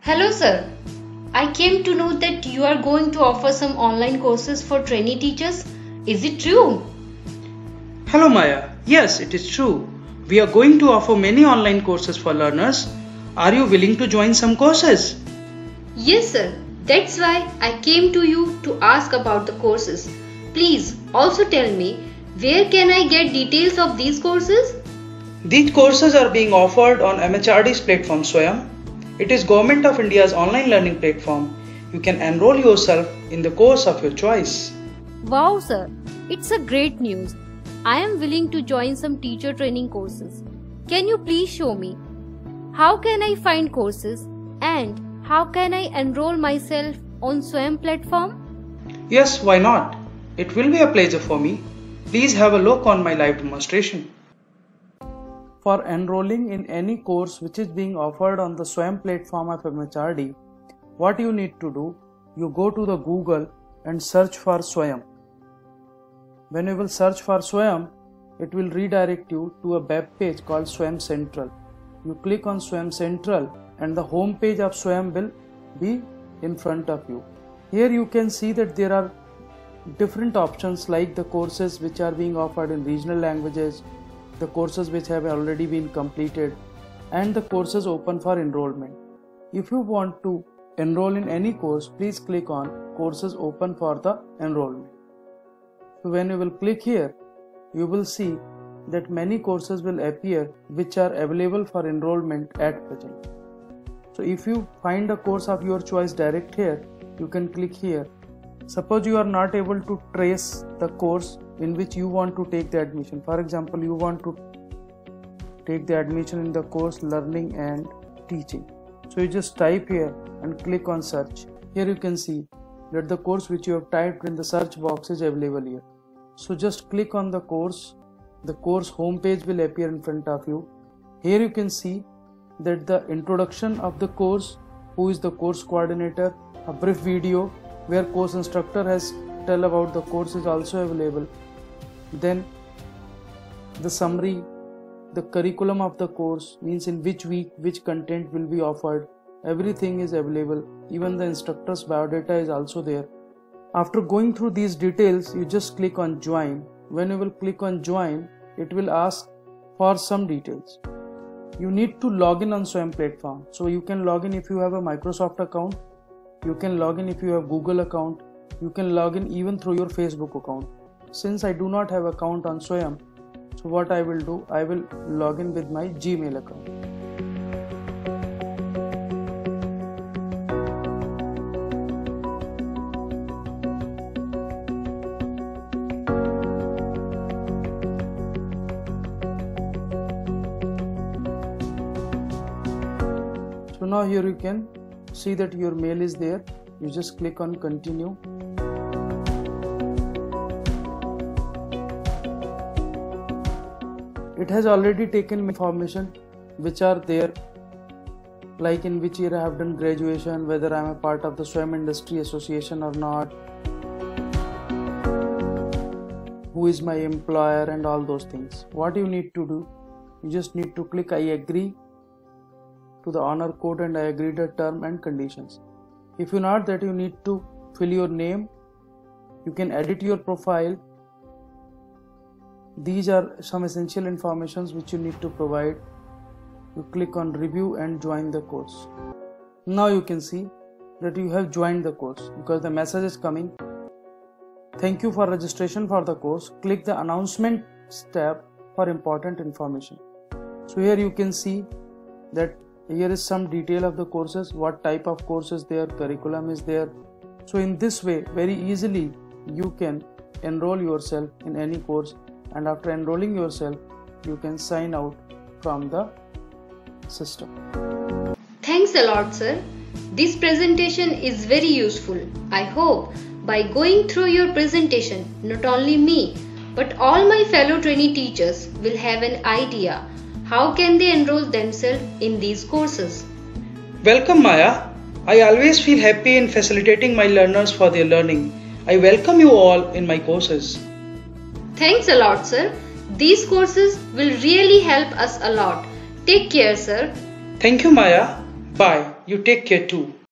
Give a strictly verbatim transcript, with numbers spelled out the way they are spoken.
Hello sir, I came to know that you are going to offer some online courses for trainee teachers. Is it true? Hello Maya, yes it is true. We are going to offer many online courses for learners. Are you willing to join some courses? Yes sir, that's why I came to you to ask about the courses. Please also tell me, where can I get details of these courses? These courses are being offered on M H R D's platform Swayam. It is Government of India's online learning platform. You can enroll yourself in the course of your choice. Wow sir, it's a great news. I am willing to join some teacher training courses. Can you please show me? How can I find courses and how can I enroll myself on Swayam platform? Yes, why not? It will be a pleasure for me. Please have a look on my live demonstration. For enrolling in any course which is being offered on the Swayam platform of M H R D, what you need to do, you go to the Google and search for Swayam. When you will search for Swayam, it will redirect you to a web page called Swayam Central. You click on Swayam Central and the home page of Swayam will be in front of you. Here you can see that there are different options like the courses which are being offered in regional languages, the courses which have already been completed, and the courses open for enrollment. If you want to enroll in any course, please click on courses open for the enrollment. So when you will click here, you will see that many courses will appear which are available for enrollment at present. So if you find a course of your choice direct here, you can click here. Suppose you are not able to trace the course in which you want to take the admission. For example, you want to take the admission in the course Learning and Teaching. So you just type here and click on search. Here you can see that the course which you have typed in the search box is available here. So just click on the course. The course home page will appear in front of you. Here you can see that the introduction of the course, who is the course coordinator, a brief video where course instructor has tell about the course is also available. Then the summary, the curriculum of the course, means in which week which content will be offered. Everything is available. Even the instructor's biodata is also there. After going through these details, you just click on join. When you will click on join, it will ask for some details. You need to log in on Swayam platform. So you can log in if you have a Microsoft account. You can log in if you have Google account. You can log in even through your Facebook account. Since I do not have account on Swayam, so what I will do, I will log in with my Gmail account. So now here you can see that your mail is there. You just click on continue. It has already taken information which are there, like in which year I have done graduation, whether I am a part of the Swayam Industry Association or not, who is my employer, and all those things. What you need to do, you just need to click I agree to the honor code and I agree the term and conditions. If you not that, you need to fill your name. You can edit your profile. These are some essential informations which you need to provide. You click on review and join the course. Now you can see that you have joined the course because the message is coming. Thank you for registration for the course. Click the announcement tab for important information. So here you can see that here is some detail of the courses, what type of courses there, curriculum is there. So in this way, very easily you can enroll yourself in any course, and after enrolling yourself, you can sign out from the system. Thanks a lot sir. This presentation is very useful. I hope by going through your presentation, not only me, but all my fellow trainee teachers will have an idea how can they enroll themselves in these courses. Welcome Maya. I always feel happy in facilitating my learners for their learning. I welcome you all in my courses. Thanks a lot sir. These courses will really help us a lot. Take care sir. Thank you Maya. Bye. You take care too.